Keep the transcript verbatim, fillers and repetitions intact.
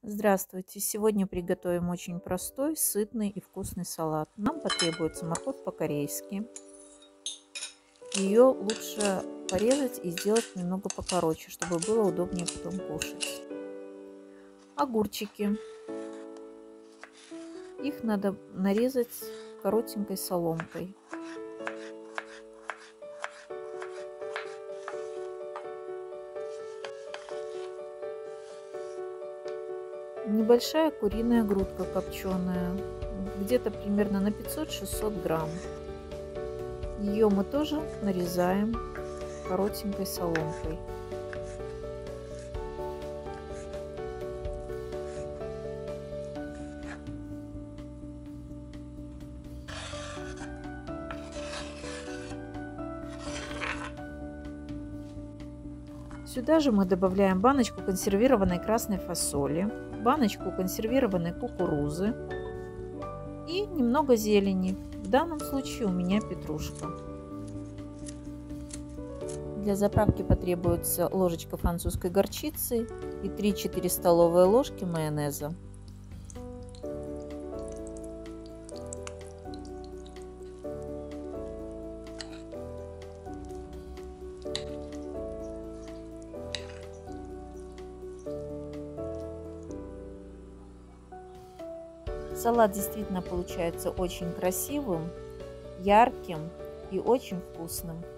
Здравствуйте! Сегодня приготовим очень простой, сытный и вкусный салат. Нам потребуется морковь по-корейски. Ее лучше порезать и сделать немного покороче, чтобы было удобнее потом кушать. Огурчики. Их надо нарезать коротенькой соломкой. Небольшая куриная грудка копченая, где-то примерно на пятьсот-шестьсот грамм. Ее мы тоже нарезаем коротенькой соломкой. Сюда же мы добавляем баночку консервированной красной фасоли, баночку консервированной кукурузы и немного зелени. В данном случае у меня петрушка. Для заправки потребуется ложечка французской горчицы и три-четыре столовые ложки майонеза. Салат действительно получается очень красивым, ярким и очень вкусным.